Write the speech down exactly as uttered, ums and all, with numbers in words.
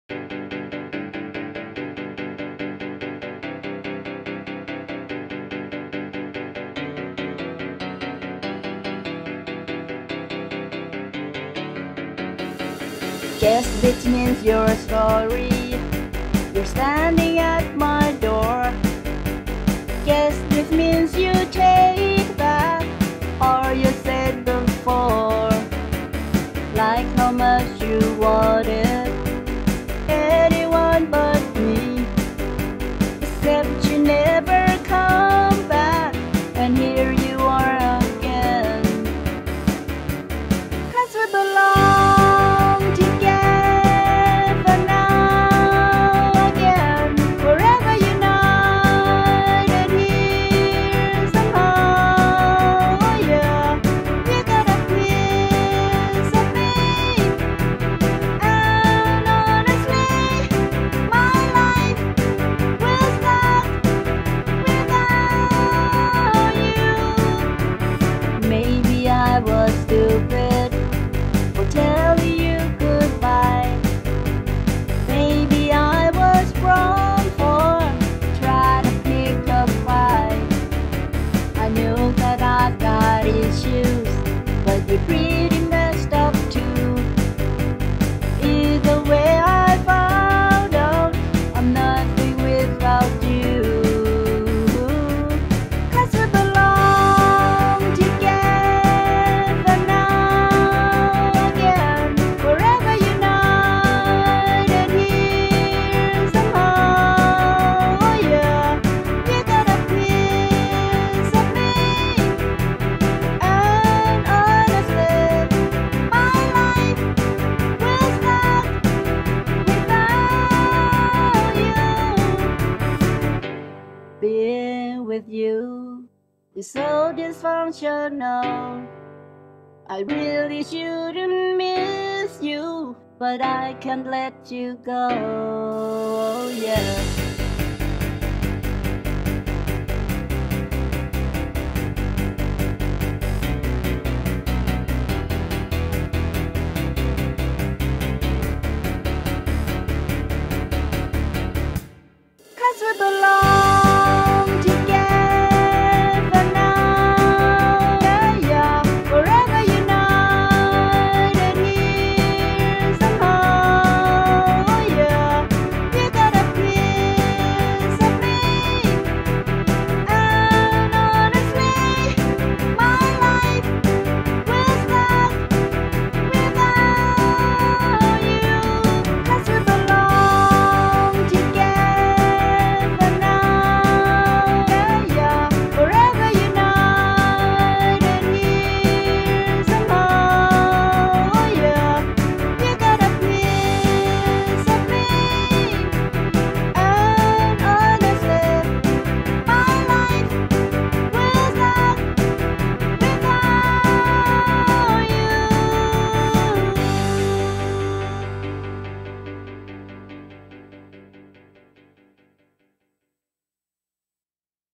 Guess this means you're sorry. You're standing at my door. Guess this means you take back all you said before. Like how much you wanted anyone but me, except you never come back, and here you are again. 'Cause we belong together now again, forever united here somehow. Oh yeah, you got a piece of me, and honestly, my life will start without you. Maybe I was stupid for telling you goodbye. Maybe I was wrong for trying to pick a fight. I know that I've got issues, but you're pretty messed up too. Either way, I found out I'm nothing without you. 'Cause we belong together now again, forever united here somehow. Oh yeah, you got a piece of me, and honestly, my life will start without you. Being with you is so dysfunctional. I really shouldn't miss you, but I can't let you go. Yeah. Cause we belong